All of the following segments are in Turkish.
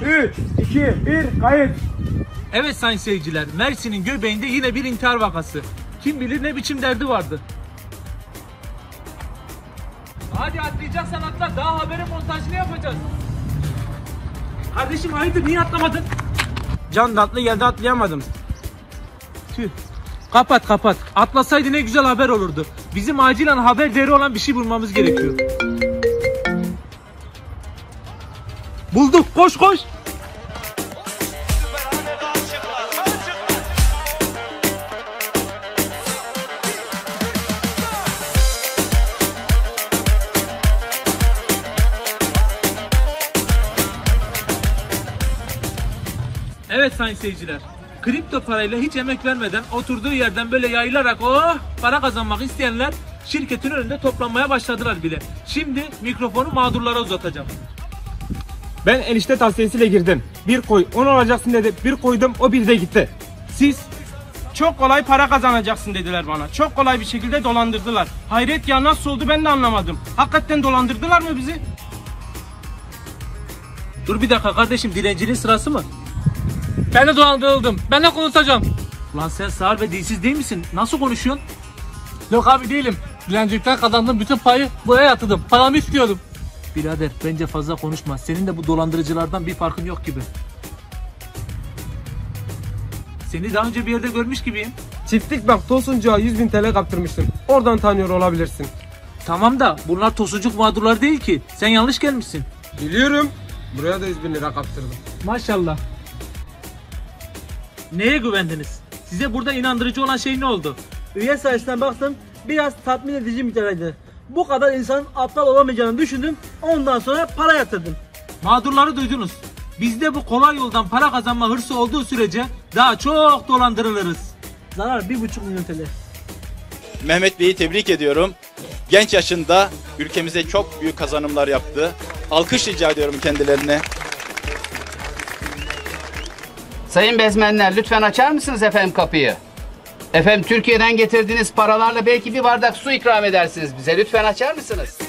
3, 2, 1, kayıt. Evet sayın seyirciler, Mersin'in göbeğinde yine bir intihar vakası. Kim bilir ne biçim derdi vardı. Hadi atlayacaksan atla, daha haberin montajını yapacağız. Kardeşim hayırdır, niye atlamadın? Can tatlı geldi, atlayamadım. Tüh. Kapat. Atlasaydı ne güzel haber olurdu. Bizim acilen haber değeri olan bir şey bulmamız gerekiyor. Bulduk, koş. Evet sayın seyirciler, kripto parayla hiç emek vermeden oturduğu yerden böyle yayılarak para kazanmak isteyenler şirketin önünde toplanmaya başladılar bile. Şimdi mikrofonu mağdurlara uzatacağım. Ben enişte tavsiyesiyle girdim. Bir koy 10 olacaksın dedi. Bir koydum, o bir de gitti. Siz? Çok kolay para kazanacaksın dediler bana. Çok kolay bir şekilde dolandırdılar. Hayret ya, nasıl oldu ben de anlamadım. Hakikaten dolandırdılar mı bizi? Dur bir dakika kardeşim, dilencinin sırası mı? Ben de dolandırıldım. Ben de konuşacağım. Lan sen sağır ve dilsiz değil misin? Nasıl konuşuyorsun? Yok abi değilim. Dilencilikten kazandığım bütün payı buraya yatırdım. Paramı istiyorum. Birader bence fazla konuşma. Senin de bu dolandırıcılardan bir farkın yok gibi. Seni daha önce bir yerde görmüş gibiyim. Çiftlik bak, Tosuncuğa 100.000 TL kaptırmıştım. Oradan tanıyor olabilirsin. Tamam da bunlar tosuncuk mağdurlar değil ki. Sen yanlış gelmişsin. Biliyorum. Buraya da 100.000 lira kaptırdım. Maşallah. Neye güvendiniz? Size burada inandırıcı olan şey ne oldu? Üye sayısına baktım, biraz tatmin edici miktardaydı. Bu kadar insanın aptal olamayacağını düşündüm, ondan sonra para yatırdım. Mağdurları duydunuz. Bizde bu kolay yoldan para kazanma hırsı olduğu sürece daha çok dolandırılırız. Zarar 1,5 milyon TL. Mehmet Bey'i tebrik ediyorum. Genç yaşında ülkemize çok büyük kazanımlar yaptı. Alkış rica ediyorum kendilerine. Sayın bezmenler, lütfen açar mısınız efendim kapıyı? Efendim Türkiye'den getirdiğiniz paralarla belki bir bardak su ikram edersiniz bize. Lütfen açar mısınız?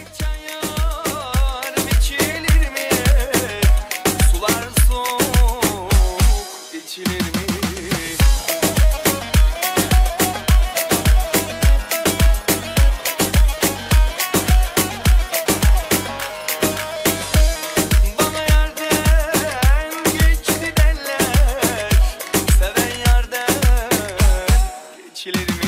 Çilerim